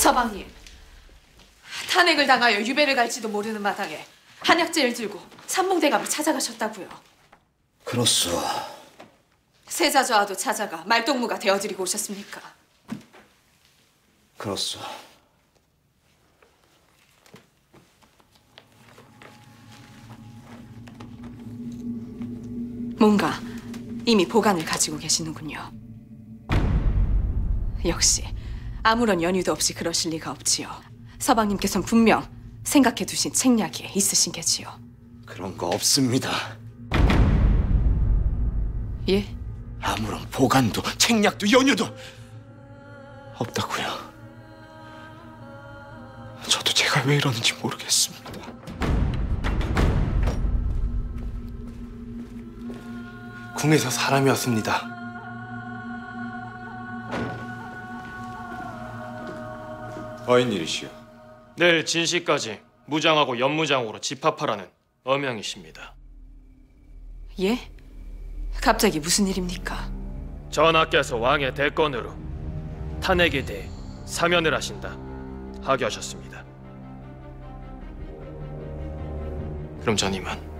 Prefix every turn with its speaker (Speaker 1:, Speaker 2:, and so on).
Speaker 1: 서방님, 탄핵을 당하여 유배를 갈지도 모르는 마당에 한약재를 들고 삼봉대감을 찾아가셨다고요.
Speaker 2: 그렇소.
Speaker 1: 세자저하도 찾아가 말동무가 되어드리고 오셨습니까?
Speaker 2: 그렇소.
Speaker 1: 뭔가 이미 보관을 가지고 계시는군요. 역시 아무런 연유도 없이 그러실 리가 없지요. 서방님께서는 분명 생각해 두신 책략이 있으신 게지요.
Speaker 2: 그런 거 없습니다.
Speaker 1: 예?
Speaker 2: 아무런 보관도 책략도 연유도 없다고요. 저도 제가 왜 이러는지 모르겠습니다.
Speaker 3: 궁에서 사람이 왔습니다.
Speaker 2: 어인일이시여.
Speaker 4: 내일 진시까지 무장하고 연무장으로 집합하라는 엄명이십니다.
Speaker 1: 예? 갑자기 무슨 일입니까?
Speaker 4: 전하께서 왕의 대권으로 탄핵에 대해 사면을 하신다 하게 하셨습니다. 그럼 전 이만.